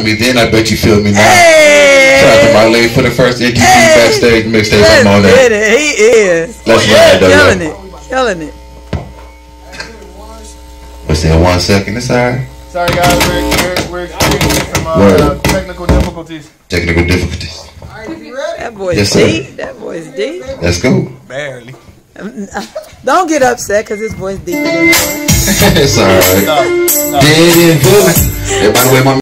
me then, I bet you feel me now. Hey! Shout out to Marlene for the first NQT backstage mixtape. I'm on that. He is. Let's ride though. Killing it. Killing it. What's that? 1 second. It's alright. Sorry guys, we're experiencing some technical difficulties. Technical difficulties. That boy's Yes, deep. That boy's deep. Let's go. Barely. Don't get upset because his voice deeper than yours. It's alright. No. Yeah, yeah, good. Hey, by the way, my